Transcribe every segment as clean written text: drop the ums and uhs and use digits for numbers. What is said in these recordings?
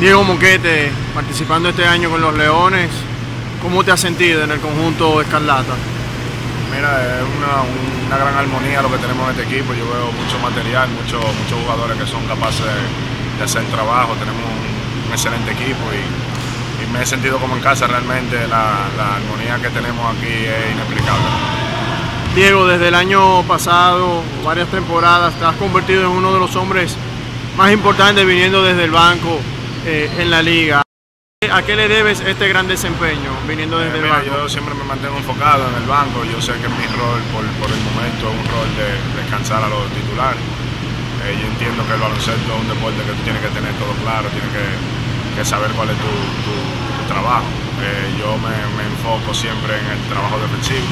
Diego Moquete, participando este año con los Leones, ¿cómo te has sentido en el conjunto Escarlata? Mira, es una gran armonía lo que tenemos en este equipo. Yo veo mucho material, muchos jugadores que son capaces de hacer el trabajo. Tenemos un excelente equipo y me he sentido como en casa. Realmente la armonía que tenemos aquí es inexplicable. Diego, desde el año pasado, varias temporadas, te has convertido en uno de los hombres más importantes viniendo desde el banco en la liga. ¿A qué le debes este gran desempeño viniendo desde el banco? Yo siempre me mantengo enfocado en el banco. Yo sé que mi rol por el momento es un rol de descansar a los titulares. Yo entiendo que el baloncesto es un deporte que tú tienes que tener todo claro, tienes que saber cuál es tu trabajo. Yo me enfoco siempre en el trabajo defensivo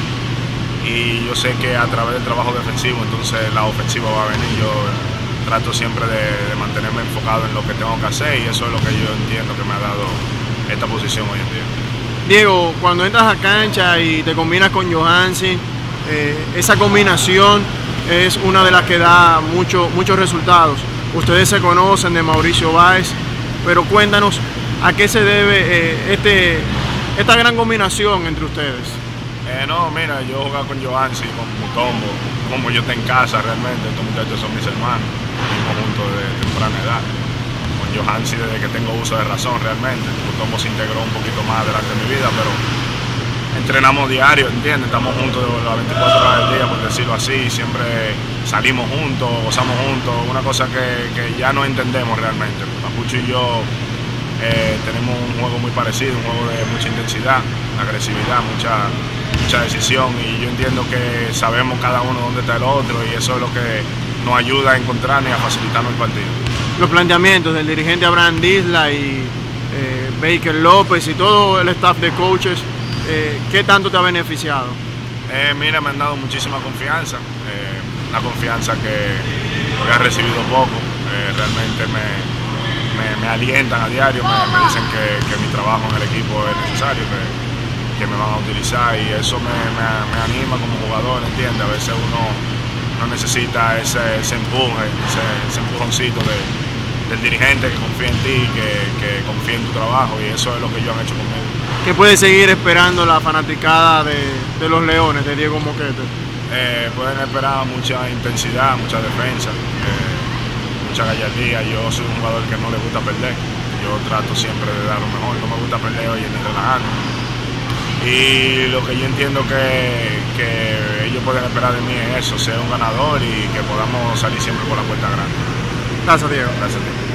y yo sé que a través del trabajo defensivo entonces la ofensiva va a venir. Yo trato siempre de mantenerme enfocado en lo que tengo que hacer y eso es lo que yo entiendo que me ha dado esta posición hoy en día. Diego, cuando entras a cancha y te combinas con Johansi, esa combinación es una de las que da muchos resultados. Ustedes se conocen de Mauricio Báez, pero cuéntanos a qué se debe esta gran combinación entre ustedes. No, mira, yo jugaba con Johansi, con Mutombo, como yo estoy en casa realmente. Estos muchachos son mis hermanos, mismo junto de temprana edad. Con Johansi desde que tengo uso de razón realmente. Mutombo se integró un poquito más delante de mi vida, pero entrenamos diario, ¿entiendes? Estamos juntos las 24 horas del día, por decirlo así. Siempre salimos juntos, gozamos juntos. Una cosa que ya no entendemos realmente. Papucho y yo tenemos un juego muy parecido, un juego de mucha intensidad, agresividad, mucha decisión, y yo entiendo que sabemos cada uno dónde está el otro y eso es lo que nos ayuda a encontrarnos y a facilitarnos el partido. Los planteamientos del dirigente Abraham Disla y Baker López y todo el staff de coaches, ¿qué tanto te ha beneficiado? Mira, me han dado muchísima confianza, una confianza que he recibido poco. Realmente me alientan a diario, me dicen que mi trabajo en el equipo es necesario, que me van a utilizar, y eso me anima como jugador, ¿entiendes? A veces uno necesita ese empuje, ese empujoncito del dirigente que confía en ti, que confía en tu trabajo, y eso es lo que ellos han hecho conmigo. ¿Qué puede seguir esperando la fanaticada de los Leones, de Diego Moquete? Pueden esperar mucha intensidad, mucha defensa, mucha gallardía. Yo soy un jugador que no le gusta perder. Yo trato siempre de dar lo mejor. No me gusta perder hoy ni relajando. Y lo que yo entiendo que ellos pueden esperar de mí es eso, ser un ganador y que podamos salir siempre por la puerta grande. Gracias, Diego. Gracias a ti.